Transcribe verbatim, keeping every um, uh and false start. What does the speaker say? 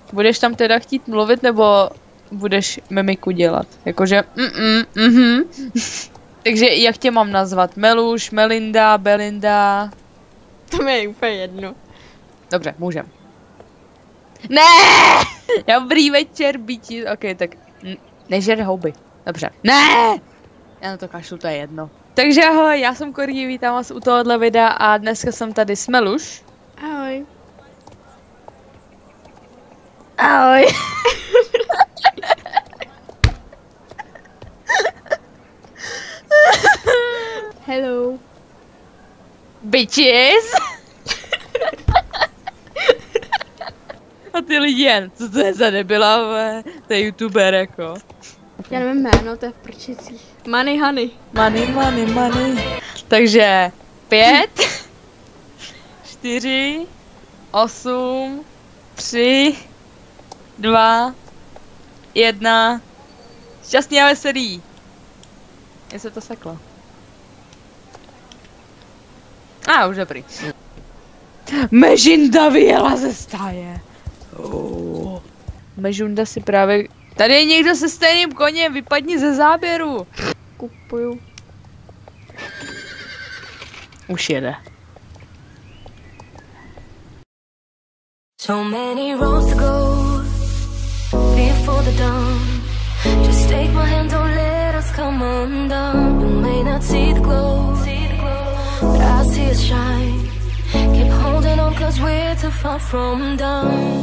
Budeš tam teda chtít mluvit, nebo budeš mimiku dělat? Jakože mm mm mhm. Takže jak tě mám nazvat? Meluš, Melinda, Belinda? To mi je úplně jedno. Dobře, můžem. Ne! Dobrý večer, bytí. Ok, tak nežer houby. Dobře. Ne! Já na to kašlu, to je jedno. Takže ahoj, já jsem Korý, vítám vás u tohohle videa a dneska jsem tady s Meluš. Ahoj. Ahoj. Hello. Bitches. A ty lidi jen, co to je za debila, to je youtuber jako. Já nevím jméno, to je v prčicích. Money honey. Money, money, money. Takže pět, čtyři, osm, tři, dva, jedna. Šťastný a veselý. Mně se to seklo. A ah, už dobrý. Mežinda vyjela ze stáje. Oh. Mežunda si právě... Tady je někdo se stejným koněm, vypadni ze záběru. Kupuju. Už jede. So many roads to go before the dawn. Just take my hand, don't let us come undone. You may not see the glow, but I see it shine. Keep holding on, cause we're too far from done.